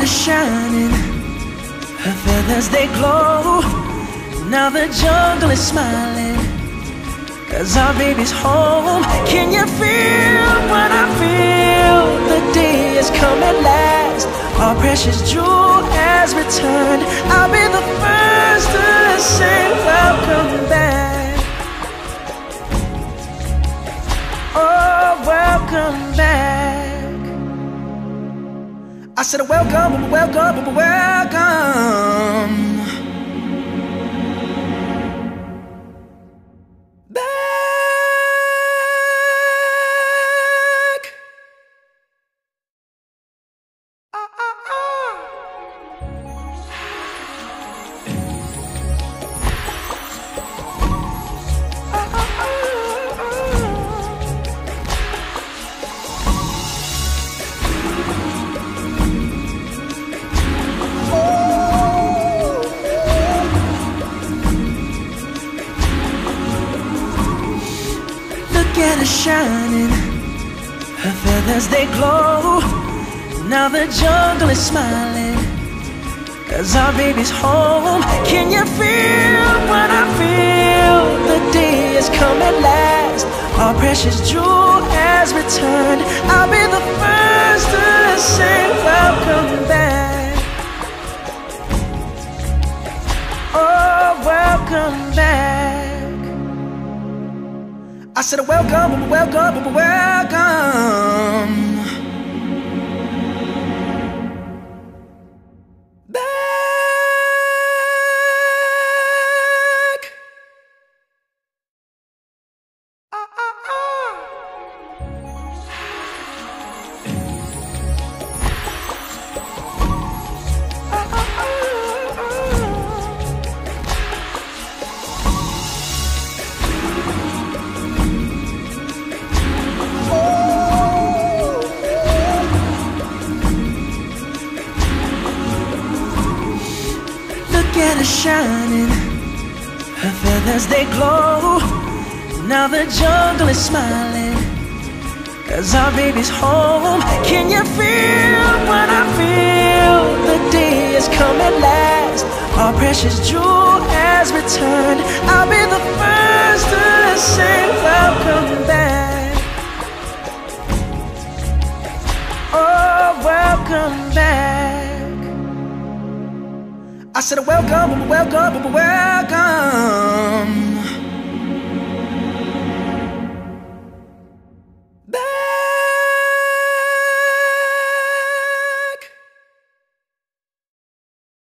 is shining, her feathers they glow. Now the jungle is smiling, 'cause our baby's home. Can you feel what I feel? The day is come at last. Our precious jewel has returned. I'll be the first to say welcome back. Oh, welcome back. I said welcome, welcome, welcome. Get her shining, her feathers they glow. Now the jungle is smiling, 'cause our baby's home. Can you feel what I feel? The day is come at last. Our precious jewel has returned. I'll be the first to say welcome back. Oh, welcome back. I said welcome, welcome, welcome. Back. I said welcome, welcome, welcome. Welcome back. I said welcome, welcome, welcome. I said welcome, welcome, welcome. Welcome back. I said welcome, welcome, welcome. Welcome back. I said welcome, welcome, welcome. Welcome back. I said welcome, welcome, welcome, welcome. Get her shining, her feathers they glow. Now the jungle is smiling, 'cause our baby's home. Can you feel what I feel? The day is come at last. Our precious jewel has returned. I'll be the first to say welcome back. Oh, welcome back. I said welcome, welcome, welcome.